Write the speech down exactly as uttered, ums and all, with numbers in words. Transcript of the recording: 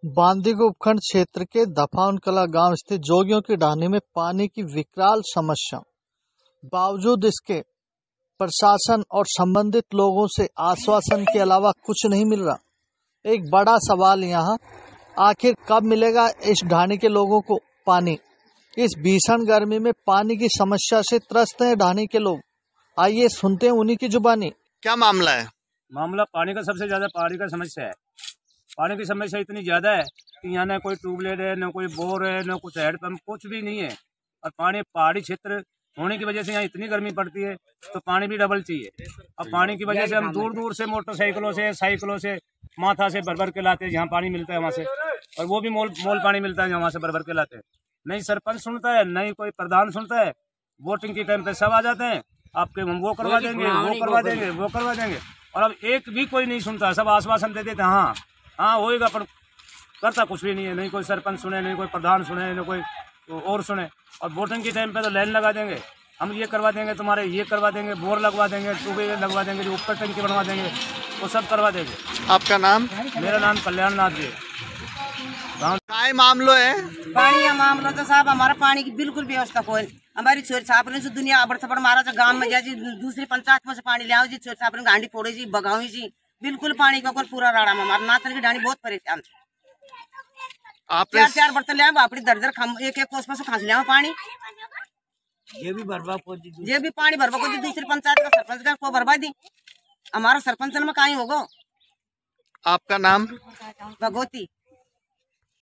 बांदीकुई उपखंड क्षेत्र के दफाउनकला गांव स्थित जोगियों की ढाणी में पानी की विकराल समस्या, बावजूद इसके प्रशासन और संबंधित लोगों से आश्वासन के अलावा कुछ नहीं मिल रहा। एक बड़ा सवाल यहाँ, आखिर कब मिलेगा इस ढाणी के लोगों को पानी? इस भीषण गर्मी में पानी की समस्या से त्रस्त हैं ढाणी के लोग। आइए सुनते हैं उन्हीं की जुबानी। क्या मामला है? मामला पानी का सबसे ज्यादा पानी का समस्या है। पानी की समस्या इतनी ज्यादा है कि यहाँ न कोई ट्यूबवेल है, न कोई बोर है, न कुछ हैंडपंप, कुछ भी नहीं है। और पानी पहाड़ी क्षेत्र होने की वजह से यहाँ इतनी गर्मी पड़ती है तो पानी भी डबल चाहिए। अब पानी की वजह से हम दूर दूर से मोटरसाइकिलों से, साइकिलों से, माथा से भर भर के लाते हैं जहाँ पानी मिलता है वहाँ से, और वो भी मोल मोल पानी मिलता है वहाँ से भर भर के लाते हैं। नहीं सरपंच सुनता है, नहीं कोई प्रधान सुनता है। वोटिंग के टाइम पे सब आ जाते हैं, आपके हम वो करवा देंगे, वो करवा देंगे, वो करवा देंगे, और अब एक भी कोई नहीं सुनता। सब आश्वासन दे देते हाँ हाँ होएगा, पर करता कुछ भी नहीं है। नहीं कोई सरपंच सुने, नहीं कोई प्रधान सुने, नहीं कोई और सुने। और वोटिंग के टाइम पे तो लाइन लगा देंगे, हम ये करवा देंगे, तुम्हारे ये करवा देंगे, बोर लगवा देंगे, ट्यूबवेल लगवा देंगे, जो ऊपर टंकी बनवा देंगे, वो सब करवा देंगे। आपका नाम? मेरा नाम कल्याण नाथ जी। काय मामलो है? पानी का मामला तो साहब हमारा पानी की बिल्कुल व्यवस्था कोई। हमारी छोरी छापने से दुनिया अबर थपड़ मारा था गांव में, जी दूसरी पंचायत में से पानी ले आओ जी, छोरी छापने गांडी फोड़े जी, बगावी जी, बिल्कुल पानी का कोई पूरा राड़ा में हमारा नाथन की ढाणी बहुत परेशान थे। आप चार चार बर्तन ले आओ, अपनी दर दर एक एक कोस में से खांस ले आओ पानी। ये भी भरवा को ये भी पानी भरवा को दूसरी पंचायत का सरपंच का को भरवा दी, हमारा सरपंच में कहीं होगा। आपका नाम? भगवती।